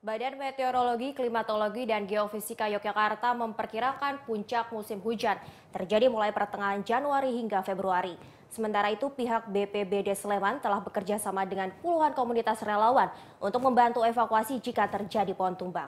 Badan Meteorologi, Klimatologi, dan Geofisika Yogyakarta memperkirakan puncak musim hujan terjadi mulai pertengahan Januari hingga Februari. Sementara itu, pihak BPBD Sleman telah bekerja sama dengan puluhan komunitas relawan untuk membantu evakuasi jika terjadi pohon tumbang.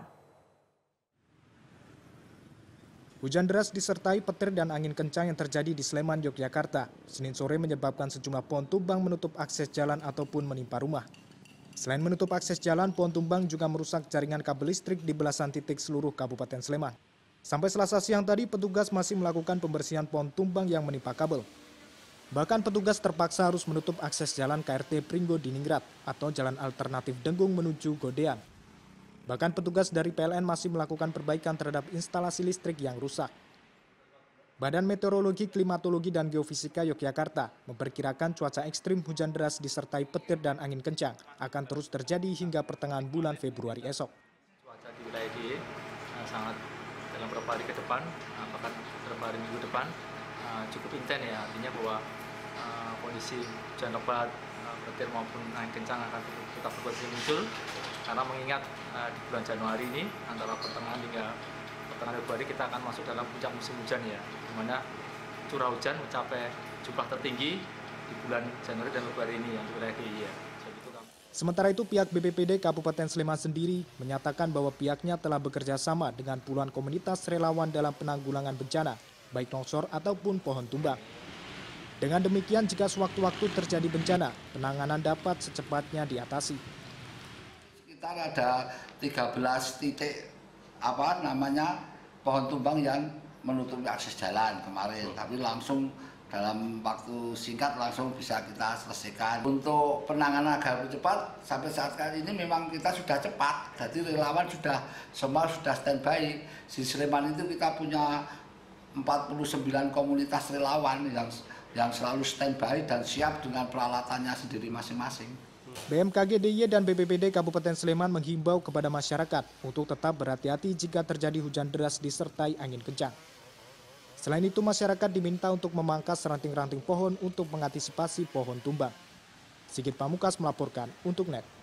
Hujan deras disertai petir dan angin kencang yang terjadi di Sleman, Yogyakarta. Senin sore menyebabkan sejumlah pohon tumbang menutup akses jalan ataupun menimpa rumah. Selain menutup akses jalan, pohon tumbang juga merusak jaringan kabel listrik di belasan titik seluruh Kabupaten Sleman. Sampai Selasa siang tadi, petugas masih melakukan pembersihan pohon tumbang yang menimpa kabel. Bahkan petugas terpaksa harus menutup akses jalan KRT Pringgo Diningrat atau jalan alternatif Denggung menuju Godean. Bahkan petugas dari PLN masih melakukan perbaikan terhadap instalasi listrik yang rusak. Badan Meteorologi, Klimatologi, dan Geofisika Yogyakarta memperkirakan cuaca ekstrim hujan deras disertai petir dan angin kencang akan terus terjadi hingga pertengahan bulan Februari esok. Cuaca di wilayah DIY sangat dalam beberapa hari ke depan, bahkan beberapa hari minggu depan cukup intens ya, artinya bahwa kondisi hujan lebat, petir maupun angin kencang akan tetap berpotensi muncul karena mengingat di bulan Januari ini antara pertengahan hingga pertengahan Februari kita akan masuk dalam puncak musim hujan ya, di mana curah hujan mencapai jumlah tertinggi di bulan Januari dan Februari ini yang di wilayah DIY ya. Sementara itu pihak BPBD Kabupaten Sleman sendiri menyatakan bahwa pihaknya telah bekerja sama dengan puluhan komunitas relawan dalam penanggulangan bencana, baik longsor ataupun pohon tumbang. Dengan demikian jika sewaktu-waktu terjadi bencana, penanganan dapat secepatnya diatasi. Sekitar ada 13 titik pohon tumbang yang menutupi akses jalan kemarin, tapi langsung dalam waktu singkat langsung bisa kita selesaikan. Untuk penanganan agar lebih cepat, sampai saat kali ini memang kita sudah cepat, jadi relawan semua sudah standby. Di Sleman itu kita punya 49 komunitas relawan yang selalu standby dan siap dengan peralatannya sendiri masing-masing. BMKG DIY dan BPBD Kabupaten Sleman menghimbau kepada masyarakat untuk tetap berhati-hati jika terjadi hujan deras disertai angin kencang. Selain itu, masyarakat diminta untuk memangkas ranting-ranting pohon untuk mengantisipasi pohon tumbang. Sigit Pamungkas melaporkan untuk NET.